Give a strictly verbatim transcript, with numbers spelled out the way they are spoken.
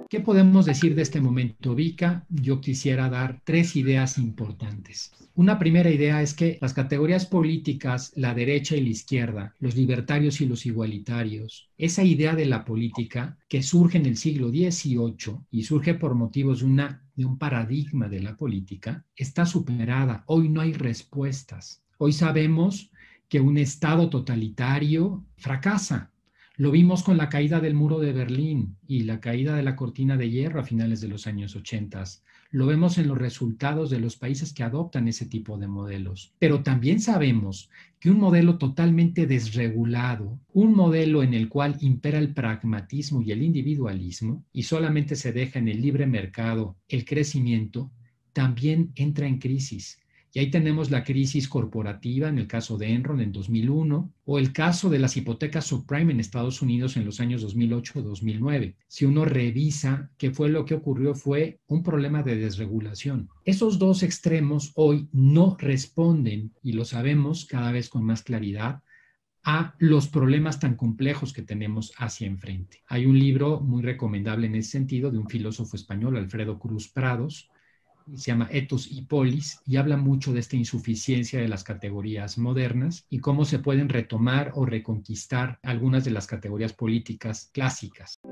¿Qué podemos decir de este momento, Vika? Yo quisiera dar tres ideas importantes. Una primera idea es que las categorías políticas, la derecha y la izquierda, los libertarios y los igualitarios, esa idea de la política que surge en el siglo dieciocho y surge por motivos de, una, de un paradigma de la política, está superada. Hoy no hay respuestas. Hoy sabemos que un Estado totalitario fracasa. Lo vimos con la caída del muro de Berlín y la caída de la cortina de hierro a finales de los años ochenta. Lo vemos en los resultados de los países que adoptan ese tipo de modelos. Pero también sabemos que un modelo totalmente desregulado, un modelo en el cual impera el pragmatismo y el individualismo y solamente se deja en el libre mercado el crecimiento, también entra en crisis. Y ahí tenemos la crisis corporativa en el caso de Enron en dos mil uno o el caso de las hipotecas subprime en Estados Unidos en los años dos mil ocho a dos mil nueve. Si uno revisa qué fue lo que ocurrió, fue un problema de desregulación. Esos dos extremos hoy no responden, y lo sabemos cada vez con más claridad, a los problemas tan complejos que tenemos hacia enfrente. Hay un libro muy recomendable en ese sentido de un filósofo español, Alfredo Cruz Prados, se llama Ethos y Polis, y habla mucho de esta insuficiencia de las categorías modernas y cómo se pueden retomar o reconquistar algunas de las categorías políticas clásicas.